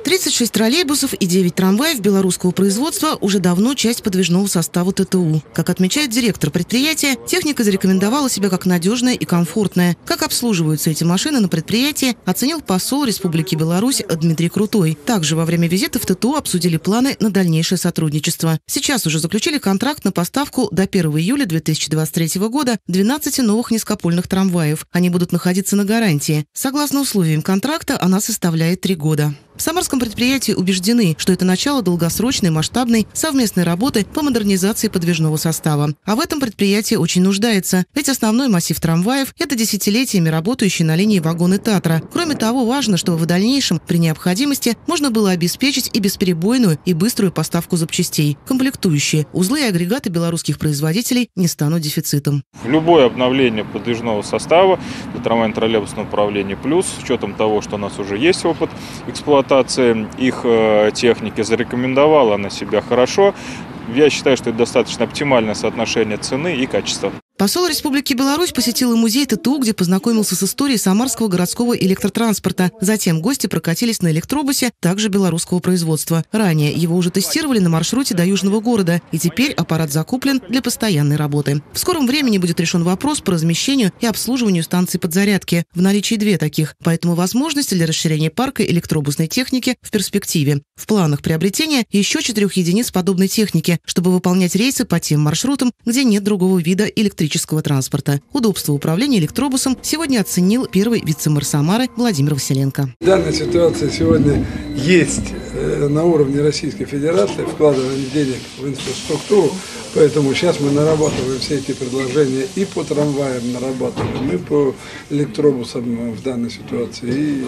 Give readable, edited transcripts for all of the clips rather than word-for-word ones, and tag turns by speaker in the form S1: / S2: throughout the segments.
S1: 36 троллейбусов и 9 трамваев белорусского производства уже давно часть подвижного состава ТТУ. Как отмечает директор предприятия, техника зарекомендовала себя как надежная и комфортная. Как обслуживаются эти машины на предприятии, оценил посол Республики Беларусь Дмитрий Крутой. Также во время визита в ТТУ обсудили планы на дальнейшее сотрудничество. Сейчас уже заключили контракт на поставку до 1 июля 2023 года 12 новых низкопольных трамваев. Они будут находиться на гарантии. Согласно условиям контракта, она составляет 3 года. В самарском предприятии убеждены, что это начало долгосрочной, масштабной, совместной работы по модернизации подвижного состава. А в этом предприятие очень нуждается, ведь основной массив трамваев – это десятилетиями работающие на линии вагоны Татра. Кроме того, важно, чтобы в дальнейшем, при необходимости, можно было обеспечить и бесперебойную, и быструю поставку запчастей. Комплектующие, узлы и агрегаты белорусских производителей не станут дефицитом.
S2: Любое обновление подвижного состава для трамвайно-троллейбусного управления плюс, с учетом того, что у нас уже есть опыт эксплуатации их техники, зарекомендовала она себя хорошо. Я считаю, что это достаточно оптимальное соотношение цены и качества.
S1: Посол Республики Беларусь посетил и музей ТТУ, где познакомился с историей самарского городского электротранспорта. Затем гости прокатились на электробусе, также белорусского производства. Ранее его уже тестировали на маршруте до Южного города, и теперь аппарат закуплен для постоянной работы. В скором времени будет решен вопрос по размещению и обслуживанию станций подзарядки. В наличии 2 таких, поэтому возможности для расширения парка электробусной техники в перспективе. В планах приобретения еще 4 единиц подобной техники, чтобы выполнять рейсы по тем маршрутам, где нет другого вида электрического транспорта. Удобство управления электробусом сегодня оценил первый вице-мэр Самары Владимир Василенко.
S3: Данная ситуация сегодня есть на уровне Российской Федерации, вкладывание денег в инфраструктуру, поэтому сейчас мы нарабатываем все эти предложения и по трамваям нарабатываем, и по электробусам в данной ситуации.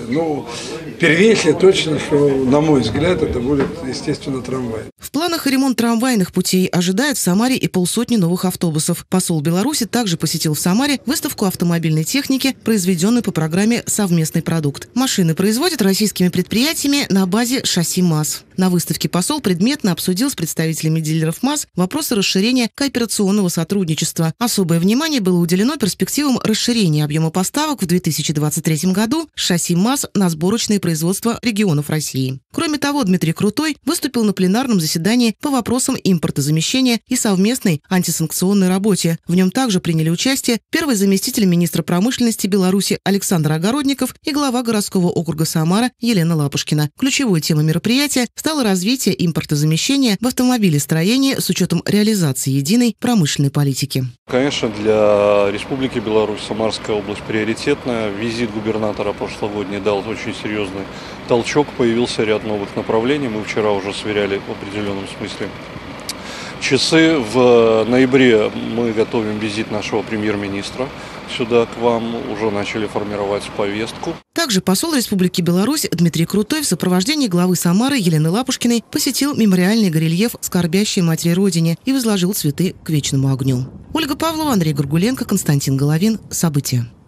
S3: И, первейшее точно, что, на мой взгляд, это будет, естественно, трамвай.
S1: В планах и ремонт трамвайных путей ожидает в Самаре и 500 новых автобусов. Посол Беларуси также посетил в Самаре выставку автомобильной техники, произведенную по программе «Совместный продукт». Машины производят российскими предприятиями на базе шасси МАЗ. На выставке посол предметно обсудил с представителями дилеров МАЗ вопросы расширения кооперационного сотрудничества. Особое внимание было уделено перспективам расширения объема поставок в 2023 году шасси МАЗ на сборочные производства регионов России. Кроме того, Дмитрий Крутой выступил на пленарном заседании по вопросам импортозамещения и совместной антисанкционной работе. В нем также приняли участие первый заместитель министра промышленности Беларуси Александр Огородников и глава городского округа Самара Елена Лапушкина. Ключевой темой мероприятия стало развитие импортозамещения в автомобилестроении с учетом реализации единой промышленной политики.
S4: Конечно, для Республики Беларусь Самарская область приоритетная. Визит губернатора прошлогодний дал очень серьезный толчок, появился ряд новых направлений. Мы вчера уже сверяли в определенном смысле часы. В ноябре мы готовим визит нашего премьер-министра сюда к вам, уже начали формировать повестку.
S1: Также посол Республики Беларусь Дмитрий Крутой в сопровождении главы Самары Елены Лапушкиной посетил мемориальный горельеф «Скорбящей матери Родине» и возложил цветы к вечному огню. Ольга Павлова, Андрей Горгуленко, Константин Головин. События.